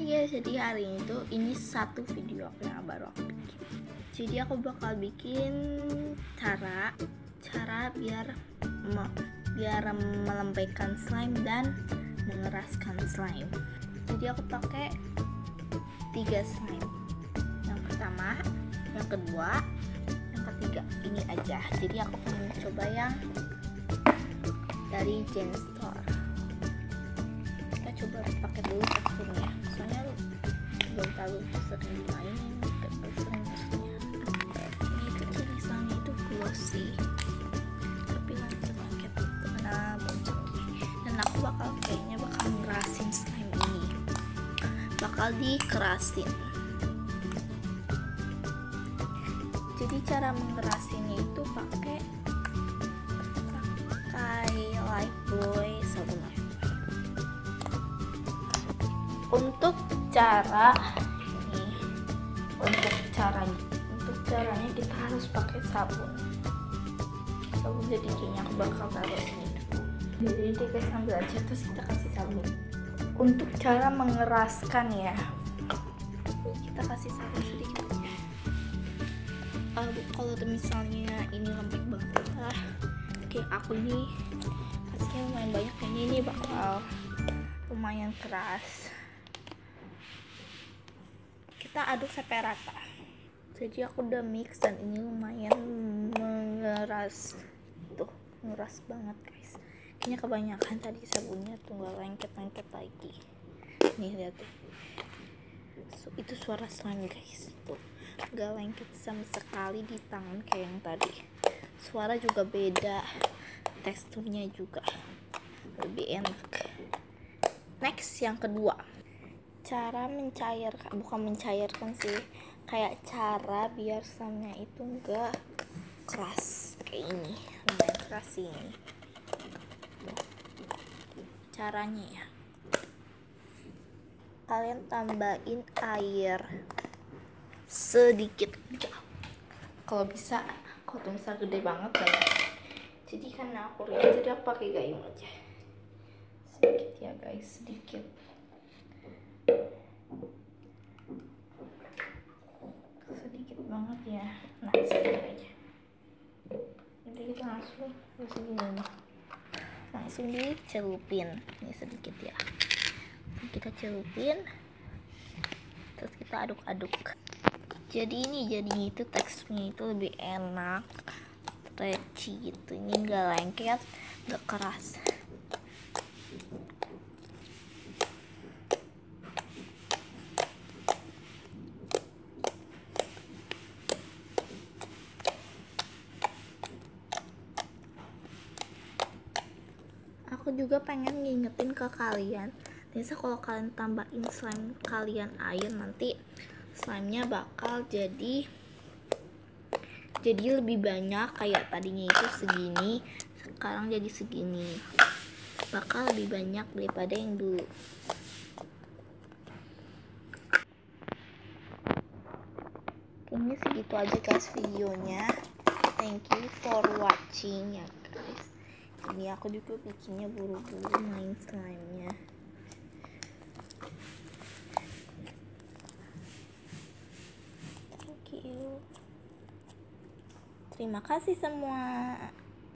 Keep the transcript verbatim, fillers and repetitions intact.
guys, jadi hari ini tuh ini satu video aku yang baru aku bikin. Jadi aku bakal bikin cara cara biar me, biar melembekkan slime dan mengeraskan slime. Jadi aku pakai tiga slime. Yang pertama, yang kedua, yang ketiga ini aja. Jadi aku akan coba yang dari Gen Store. Kita coba pakai dulu teksturnya, soalnya belum terlalu sering dimainin, gak terlalu sering maksudnya. Ini itu ciri slime itu glossy, tapi lengket-lengket itu karena bonceng. Dan aku bakal kayaknya bakal ngerasin slime ini, bakal dikerasin. Jadi cara mengerasinnya itu pakai pakai Lifebuoy sabun Lifebuoy. Untuk cara ini, untuk caranya, untuk caranya kita harus pakai sabun. Sabun jadi kayaknya aku bakal taruh sini dulu. Jadi kita sambil aja terus kita kasih sabun. Untuk cara mengeraskan ya, kita kasih sabun sedikit. Uh, kalau misalnya ini lembek banget, ah, kayak aku ini kasihnya lumayan banyak, kayaknya ini bakal lumayan keras. Kita aduk sampai rata. Jadi aku udah mix dan ini lumayan mengeras, tuh mengeras banget guys. Kayaknya kebanyakan tadi sabunnya tuh nggak lengket-lengket lagi. Nih lihat tuh, so, itu suara slime guys, tuh nggak lengket sama sekali di tangan kayak yang tadi. Suara juga beda, teksturnya juga lebih enak. Next, yang kedua, cara mencairkan, bukan mencairkan sih, kayak cara biar slime-nya itu enggak keras kayak ini, lumayan keras ini. Caranya ya, kalian tambahin air sedikit aja, kalau bisa. Kalau misal gede banget banyak, jadi karena aku lihat jadi aku pakai gayung aja sedikit ya guys, sedikit. Sedikit banget ya, nah sedikit aja. Jadi kita langsung segini, langsung dicelupin. Ini sedikit ya, kita celupin terus kita aduk-aduk. Jadi ini jadi itu teksturnya itu lebih enak, stretchy gitu. Ini nggak lengket, nggak keras. Aku juga pengen ngingetin ke kalian, biasa kalau kalian tambahin slime kalian air, nanti slime-nya bakal jadi jadi lebih banyak. Kayak tadinya itu segini, sekarang jadi segini, bakal lebih banyak daripada yang dulu. Kayaknya segitu aja guys videonya. Thank you for watching ya guys. Ini aku juga bikinnya buru-buru main slime-nya. Thank you. Terima kasih semua.